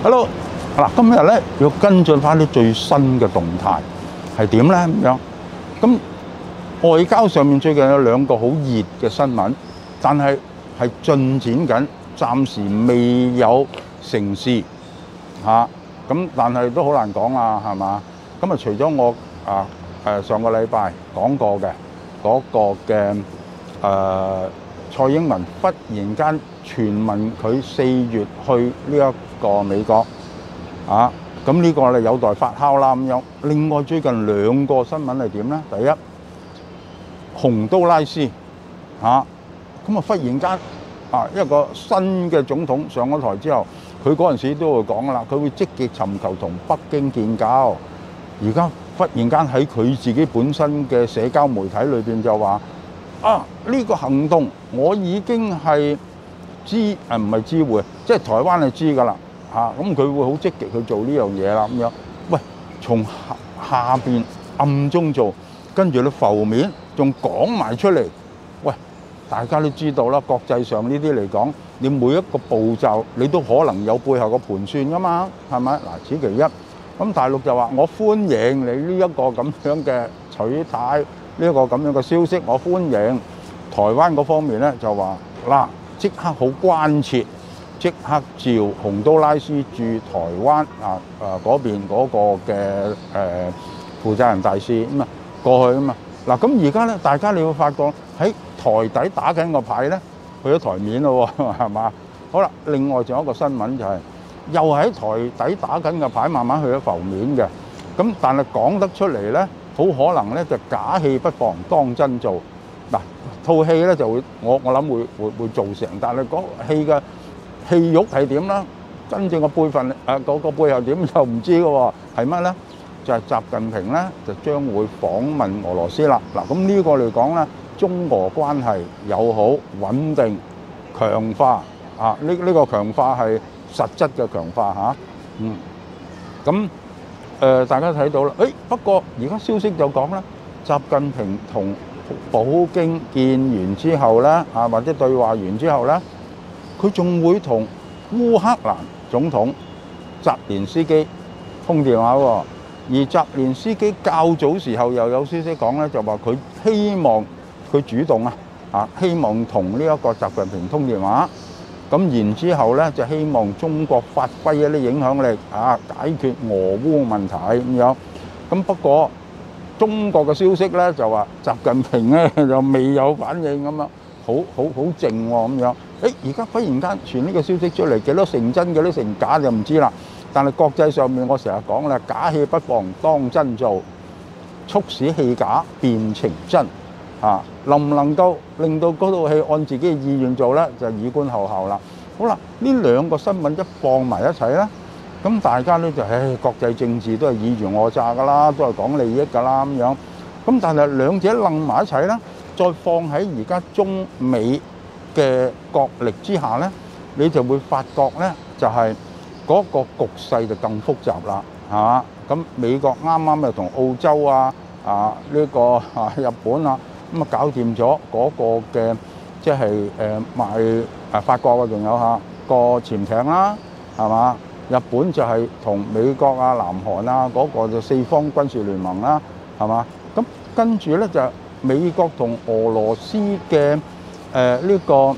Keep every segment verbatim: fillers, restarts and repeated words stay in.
Hello，嗱，今日咧要跟進翻啲最新嘅動態係點咧咁樣？咁外交上面最近有兩個好熱嘅新聞，但係係進展緊，暫時未有成事嚇。咁但係都好難講啦，係嘛？咁啊，除咗我啊誒上個禮拜講過嘅嗰個嘅誒蔡英文忽然間傳聞佢四月去呢一個美國啊，咁呢個咧有待發酵啦咁樣。另外最近兩個新聞係點咧？第一，洪都拉斯嚇，咁啊忽然間啊一個新嘅總統上咗台之後，佢嗰陣時都會講啦，佢會積極尋求同北京建交。而家忽然間喺佢自己本身嘅社交媒體裏邊就話啊，呢個行動我已經係知誒唔係知會，即係台灣係知㗎啦嚇，咁佢會好積極去做呢樣嘢啦咁樣。喂，從下下邊暗中做，跟住你浮面仲講埋出嚟。喂，大家都知道啦，國際上呢啲嚟講，你每一個步驟你都可能有背後嘅盤算㗎嘛，係咪？嗱，此其一。咁大陸就話我歡迎你呢一個咁樣嘅取態，呢一個咁樣嘅消息，我歡迎。台灣嗰方面咧就話嗱，即刻好關切，即刻召洪都拉斯駐台灣啊啊嗰邊嗰個嘅誒負責人大使咁啊過去啊嘛。嗱，咁而家咧，大家你會發覺喺台底打緊個牌咧，去咗台面咯喎，係嘛？好啦，另外仲有一個新聞就係，又喺台底打緊個牌，慢慢去咗浮面嘅。咁但係講得出嚟咧，好可能咧就假戲不妨當真做。嗱，套戲咧就會，我我諗會會會做成，但係嗰戲嘅戲肉係點啦？真正嘅輩份誒嗰個背後點又唔知嘅喎，係乜咧？就係習近平咧就將會訪問俄羅斯啦。嗱，咁呢個嚟講咧，中俄關係友好穩定強化啊！呢呢個強化係實質嘅強化嚇。嗯，咁誒大家睇到啦。誒不過而家消息就講啦，習近平同普京見完之後咧，啊或者對話完之後咧，佢仲會同烏克蘭總統澤連斯基通電話喎。而澤連斯基較早時候又有消息講咧，就話佢希望佢主動啊，啊希望同呢一個習近平通電話。咁然之後咧，就希望中國發揮一啲影響力啊，解決俄烏問題咁樣。咁不過中國嘅消息咧就話習近平咧就未有反應咁樣，好好好靜喎咁樣。誒而家忽然間傳呢個消息出嚟，幾多成真幾多成假就唔知啦。但係國際上面我成日講啦，假戲不妨當真做，促使戲假變成真。啊，能唔能夠令到嗰套戲按自己嘅意願做咧，就以觀後效啦。好啦，呢兩個新聞一放埋一齊咧，咁大家咧就唉，國際政治都係爾虞我詐噶啦，都係講利益噶啦咁樣。咁但係兩者楞埋一齊咧，再放喺而家中美嘅角力之下咧，你就會發覺咧，就係嗰個局勢就更複雜啦，係嘛？咁美國啱啱又同澳洲啊、啊呢個啊日本啊。咁啊，搞掂咗嗰個嘅，即係誒賣誒法國啊，仲有下個潛艇啦，係嘛？日本就係同美國啊、南韓啊嗰個就四方軍事聯盟啦，係嘛？咁跟住咧就美國同俄羅斯嘅誒呢個誒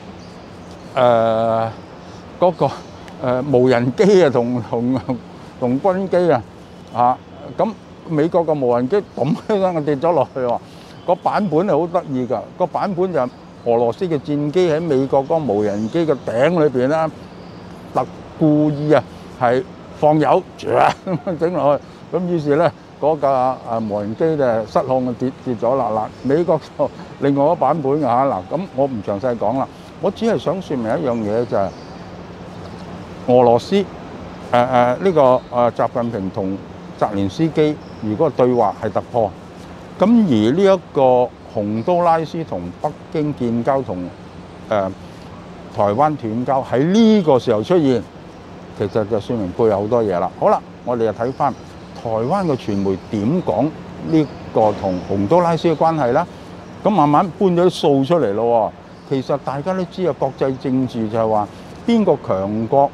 嗰個誒無人機啊，同同同軍機啊，嚇咁美國嘅無人機咁樣跌咗落去喎。個版本係好得意㗎，個版本就係俄羅斯嘅戰機喺美國嗰個無人機嘅頂裏邊啦，特故意啊係放油，咁整落去，咁於是咧嗰架啊無人機就失控跌跌咗啦嗱。美國就另外一個版本㗎嚇嗱，咁我唔詳細講啦，我只係想説明一樣嘢就係俄羅斯誒誒呢個誒習近平同澤連斯基如果對話係突破。咁而呢一個洪都拉斯同北京建交同誒、呃、台灣斷交喺呢個時候出現，其實就説明背後好多嘢啦。好啦，我哋就睇翻台灣嘅傳媒點講呢個同洪都拉斯嘅關係啦。咁慢慢搬咗啲數出嚟咯。其實大家都知啊，國際政治就係話邊個強國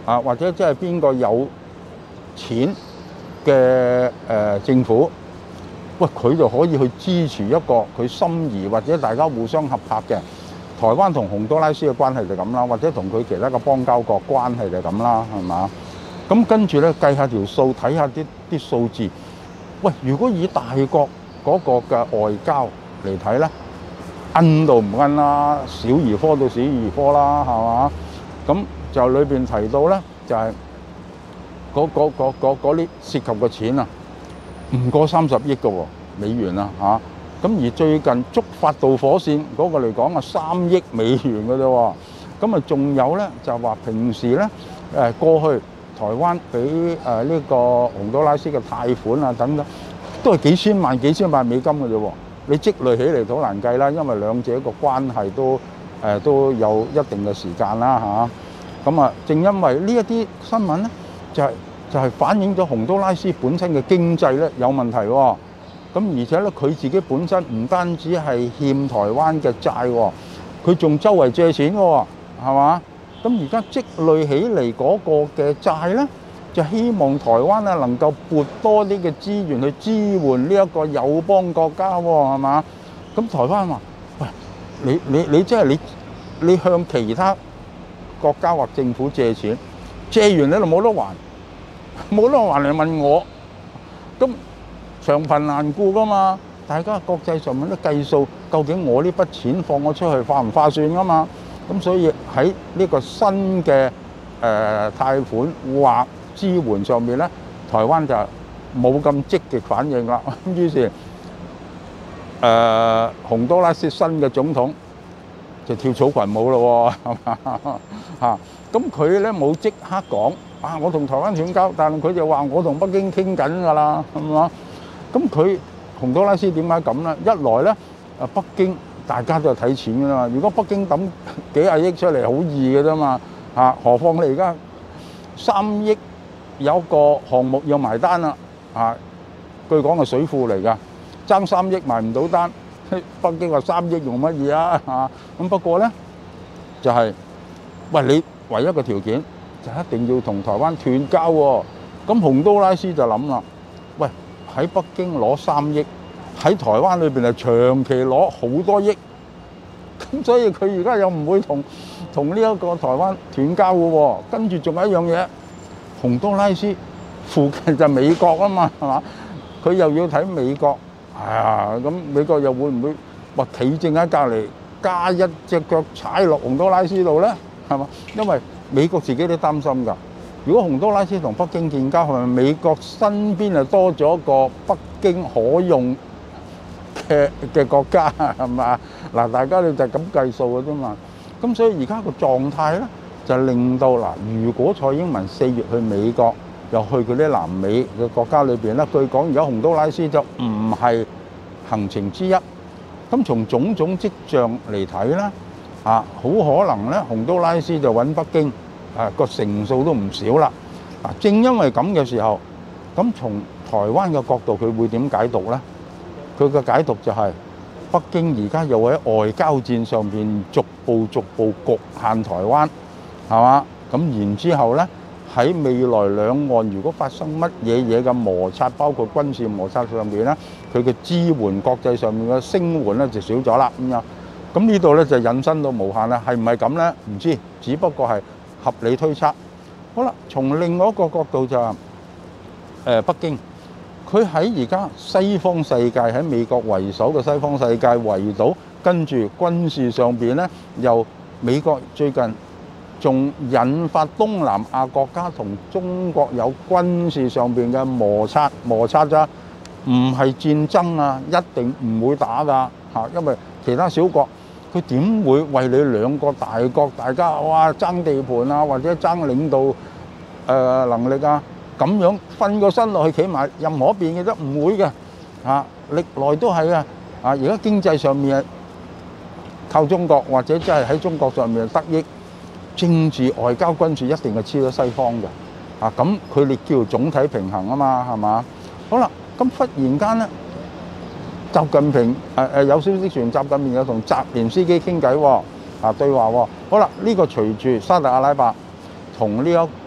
啊，或者即係邊個有錢嘅誒政府，喂，佢就可以去支持一個佢心儀或者大家互相合拍嘅。台灣同洪都拉斯嘅關係就咁啦，或者同佢其他嘅邦交國關係就咁啦，係嘛？咁跟住咧計下條數，睇下啲啲數字。喂，如果以大國嗰個嘅外交嚟睇咧，奀到唔奀啦，小兒科到小兒科啦，係嘛？咁就裏邊提到咧，就係嗰嗰嗰嗰嗰啲涉及嘅錢啊，唔過三十億嘅喎美元啊嚇。咁而最近觸發導火線嗰個嚟講啊，三億美元嘅啫喎。咁啊，仲有咧就話平時咧誒過去台灣俾誒呢個洪都拉斯嘅貸款啊等等，都係幾千萬幾千萬美金嘅啫喎。你積累起嚟都好難計啦，因為兩者個關係都誒都有一定嘅時間啦嚇。咁啊，正因為呢一啲新聞咧，就係就係反映咗洪都拉斯本身嘅經濟咧有問題喎。咁而且咧，佢自己本身唔單止係欠台灣嘅債喎，佢仲周圍借錢嘅喎，係嘛？咁而家積累起嚟嗰個嘅債咧，就希望台灣咧能夠撥多啲嘅資源去支援呢一個友邦國家喎，係嘛？咁台灣話：喂，你你你即係你你向其他國家或政府借錢，借完你就冇得還，冇得還嚟問我，咁。長貧難顧噶嘛，大家國際上面都計數，究竟我呢筆錢放咗出去划唔划算噶嘛？咁所以喺呢個新嘅誒貸款或支援上面咧，台灣就冇咁積極反應啦。咁於是誒洪都拉斯新嘅總統就跳草裙舞咯喎，係嘛嚇？咁佢咧冇即刻講啊，我同台灣斷交，但係佢就話我同北京傾緊㗎啦，係嘛？咁佢洪都拉斯點解咁咧？一來咧，啊北京大家都係睇錢㗎嘛。如果北京抌幾廿億出嚟，好易嘅啫嘛嚇。何況你而家三億有個項目要埋單啦嚇，據講係水庫嚟㗎，爭三億埋唔到單。北京話三億用乜嘢啊嚇？咁不過咧就係、是，喂你唯一嘅條件就一定要同台灣斷交喎。咁洪都拉斯就諗啦，喂。喺北京攞三億，喺台灣裏邊係長期攞好多億，咁所以佢而家又唔會同同呢一個台灣斷交嘅喎。跟住仲有一樣嘢，洪都拉斯附近就美國啊嘛，係嘛？佢又要睇美國，啊咁美國又會唔會話企正喺隔離加一隻腳踩落洪都拉斯度咧？係嘛？因為美國自己都擔心㗎。如果洪都拉斯同北京建交，係咪美國身邊係多咗個北京可用嘅嘅國家係嘛？嗱，大家你就咁計數嘅啫嘛。咁所以而家個狀態咧，就令到嗱，如果蔡英文四月去美國，又去嗰啲南美嘅國家裏邊咧，據講而家洪都拉斯就唔係行程之一。咁從種種跡象嚟睇咧，啊，好可能咧，洪都拉斯就揾北京。啊，個成數都唔少啦！嗱，正因為咁嘅時候，咁從台灣嘅角度，佢會點解讀咧？佢嘅解讀就係北京而家又喺外交戰上邊逐步逐步局限台灣，係嘛？咁然之後咧，喺未來兩岸如果發生乜嘢嘢嘅摩擦，包括軍事摩擦上邊咧，佢嘅支援國際上面嘅聲援咧就少咗啦。咁樣，咁呢度咧就引申到無限啦。係唔係咁咧？唔知，只不過係合理推測。好啦，從另外一個角度就係誒北京，佢喺而家西方世界喺美國為首嘅西方世界圍堵，跟住軍事上邊咧，又美國最近仲引發東南亞國家同中國有軍事上邊嘅摩擦，摩擦咋，唔係戰爭啊，一定唔會打㗎嚇，因為其他小國。佢點會為你兩個大國大家哇爭地盤啊，或者爭領導誒、呃、能力啊，咁樣瞓個身落去企埋任何一邊嘅啫？唔會嘅嚇，歷來都係啊！啊，而家經濟上面靠中國，或者即係喺中國上面得益，政治外交軍事一定係黐咗西方嘅啊！咁佢哋叫總體平衡啊嘛，係嘛？好啦，咁忽然間咧。習近平誒誒有消息傳，習近平有同澤連斯基傾偈喎，啊對話喎。好啦，呢個隨住沙特阿拉伯同呢一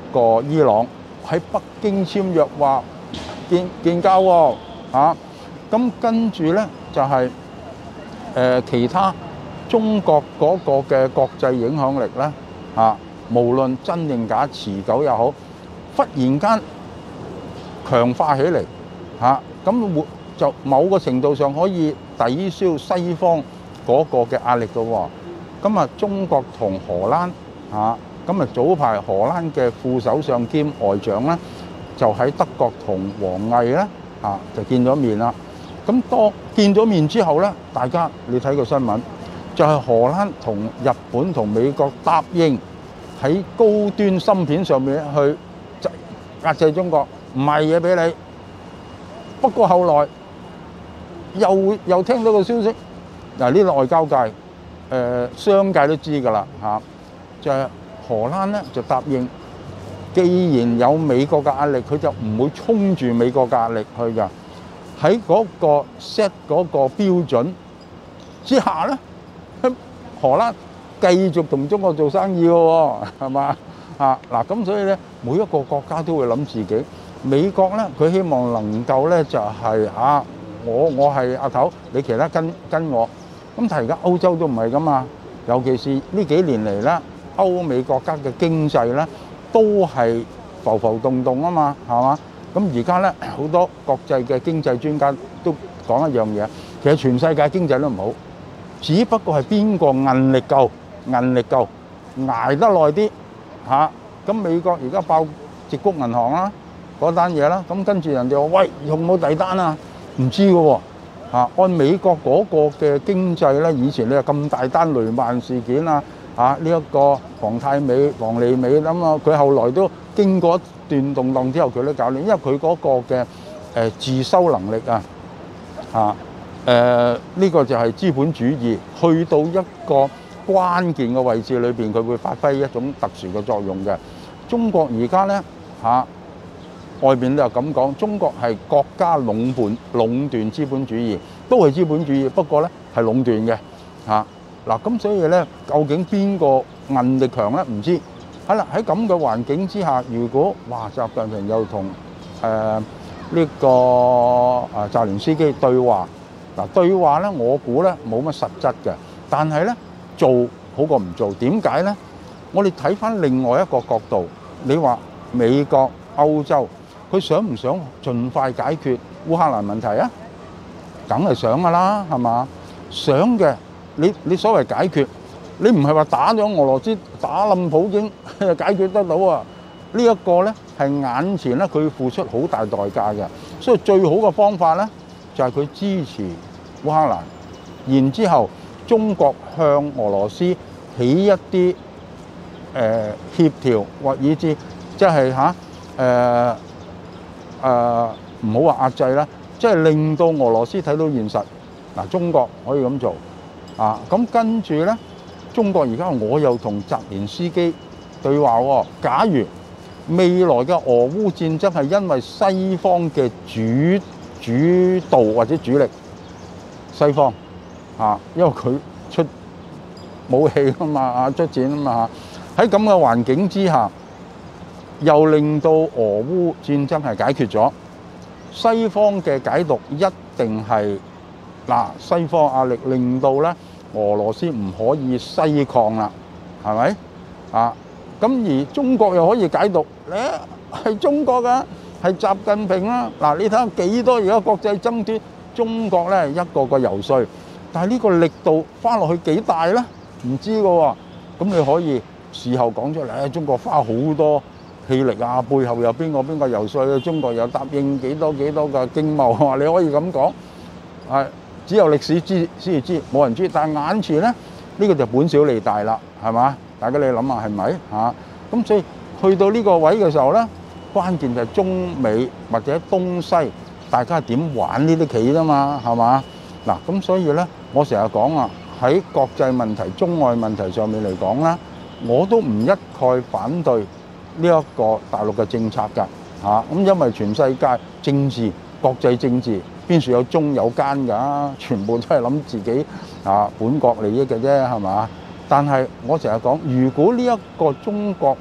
個伊朗喺北京簽約話建建交喎嚇，咁跟住咧就係誒其他中國嗰個嘅國際影響力咧嚇，無論真定假、持久又好，忽然間強化起嚟嚇，咁會就某個程度上可以抵消西方嗰個嘅壓力嘅喎。咁啊，中國同荷蘭嚇，咁啊早排荷蘭嘅副首相兼外長咧，就喺德國同王毅咧嚇就見咗面啦。咁當見咗面之後咧，大家你睇個新聞，就係荷蘭同日本同美國答應喺高端芯片上面去壓制中國，唔賣嘢俾你。不過後來又又聽到個消息，嗱呢個外交界、誒商界都知㗎啦嚇，就係荷蘭咧就答應，既然有美國嘅壓力，佢就唔會衝住美國嘅壓力去㗎。喺嗰個 set 嗰個標準之下咧，荷蘭繼續同中國做生意嘅喎，係嘛啊嗱？咁所以咧，每一個國家都會諗自己。美國咧，佢希望能夠咧就係啊，我我係阿頭，你其他跟跟我。咁但係而家歐洲都唔係㗎嘛，尤其是呢幾年嚟咧，歐美國家嘅經濟咧都係浮浮動動啊嘛，係嘛？咁而家咧好多國際嘅經濟專家都講一樣嘢，其實全世界經濟都唔好，只不過係邊個韌力夠，韌力夠，捱得耐啲嚇。咁美國而家爆矽谷銀行啦嗰單嘢啦，咁跟住人哋話喂，有冇第單啊？唔知㗎喎嚇。按美國嗰個嘅經濟咧，以前你話咁大單雷曼事件啊嚇，呢一個房太美、房利美咁啊，佢後來都經過一段動盪之後，佢都搞掂，因為佢嗰個嘅誒自修能力啊嚇誒呢個就係資本主義去到一個關鍵嘅位置裏邊，佢會發揮一種特殊嘅作用嘅。中國而家咧嚇外邊都有咁講，中國係國家壟斷壟斷資本主義，都係資本主義，不過咧係壟斷嘅嚇嗱。咁所以咧，究竟邊個韌力強咧？唔知。係啦，喺咁嘅環境之下，如果哇習近平又同誒呢個啊澤連斯基對話嗱，對話咧我估咧冇乜實質嘅，但係咧做好過唔做。點解咧？我哋睇翻另外一個角度，你話美國、歐洲，佢想唔想盡快解決烏克蘭問題啊？梗係想㗎啦，係嘛？想嘅，你你所謂解決，你唔係話打咗俄羅斯、打冧普京解決得到啊？呢一個咧係眼前咧佢付出好大代價嘅，所以最好嘅方法咧就係佢支持烏克蘭，然之後中國向俄羅斯起一啲誒協調或以至即係嚇誒誒唔好話壓制啦，即係令到俄羅斯睇到現實嗱，中國可以咁做啊。咁跟住咧，中國而家我又同澤連斯基對話喎。假如未來嘅俄烏戰爭係因為西方嘅主主導或者主力，西方啊，因為佢出武器啊嘛，啊出錢啊嘛嚇，喺咁嘅環境之下，又令到俄烏戰爭係解決咗，西方嘅解讀一定係嗱，西方壓力令到咧俄羅斯唔可以西擴啦，係咪啊？咁而中國又可以解讀咧，係中國㗎，係習近平啦。嗱，你睇下幾多而家國際爭端，中國咧一個個游説，但係呢個力度花落去幾大咧？唔知㗎喎。咁你可以事後講出嚟，中國花好多氣力啊，背後有邊個邊個游説，中國又答應幾多幾多嘅經貿啊，你可以咁講。係只有歷史知先至知，冇人知。但係眼前咧，呢個就本小利大啦，係嘛？大家你諗下係咪嚇？咁所以去到呢個位嘅時候咧，關鍵就係中美或者東西大家點玩呢啲棋啫嘛，係嘛？嗱，咁所以咧，我成日講啊，喺國際問題、中外問題上面嚟講啦，我都唔一概反對呢一個大陸嘅政策㗎嚇。咁因為全世界政治、國際政治邊處有中有奸㗎，全部都係諗自己啊本國利益嘅啫，係嘛？但係我成日講，如果呢一個中國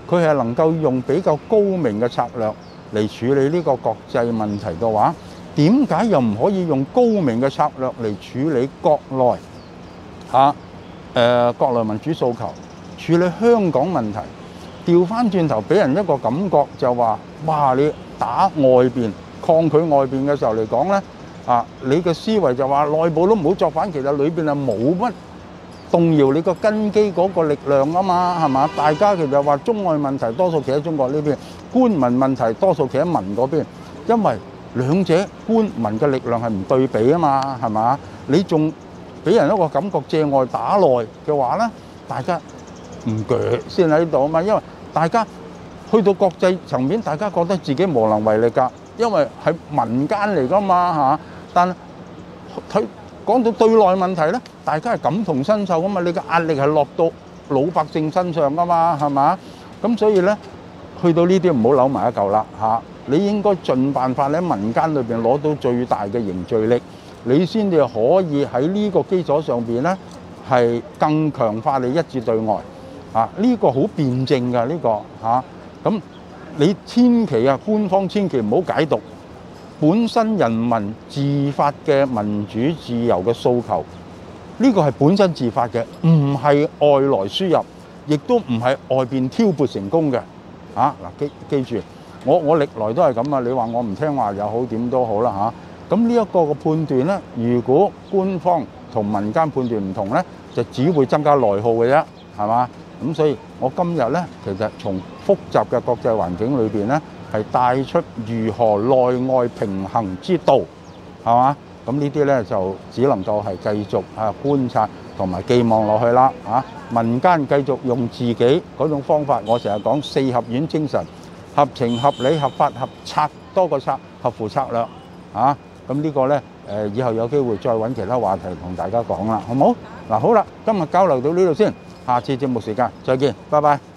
佢係能夠用比較高明嘅策略嚟處理呢個國際問題嘅話，點解又唔可以用高明嘅策略嚟處理國內嚇誒國內民主訴求，處理香港問題？調翻轉頭俾人一個感覺就話：哇！你打外邊抗拒外邊嘅時候嚟講咧，啊，你嘅思維就話內部都唔好作反，其實裏邊係冇乜動搖你個根基嗰個力量啊嘛，係嘛？大家其實話中外問題多數企喺中國呢邊，官民問題多數企喺民嗰邊，因為兩者官民嘅力量係唔對比啊嘛，係嘛？你仲俾人一個感覺借外打內嘅話咧，大家唔鋸先喺度啊嘛，因為大家去到國際層面，大家覺得自己無能為力㗎，因為係民間嚟㗎嘛嚇。但佢講到對內問題咧，大家係感同身受㗎嘛，你嘅壓力係落到老百姓身上㗎嘛，係嘛？咁所以咧，去到呢啲唔好扭埋一嚿啦嚇。你應該盡辦法喺民間裏邊攞到最大嘅凝聚力，你先至可以喺呢個基礎上邊咧係更強化你一致對外。啊！呢個好辯證㗎，呢個嚇咁你千祈啊，官方千祈唔好解讀本身人民自發嘅民主自由嘅訴求，呢個係本身自發嘅，唔係外來輸入，亦都唔係外邊挑撥成功嘅。嚇嗱，記記住，我我歷來都係咁啊！你話我唔聽話又好，點都好啦嚇。咁呢一個嘅判斷咧，如果官方同民間判斷唔同咧，就只會增加內耗嘅啫，係嘛？咁所以，我今日咧，其實從複雜嘅國際環境裏邊咧，係帶出如何內外平衡之道，係嘛？咁呢啲咧就只能夠係繼續啊觀察同埋寄望落去啦。啊，民間繼續用自己嗰種方法，我成日講四合院精神，合情合理、合法合策多過策，合乎策略。啊，咁呢個咧誒，以後有機會再揾其他話題同大家講啦，好冇？嗱，好啦，今日交流到呢度先。下次節目時間再見，拜拜。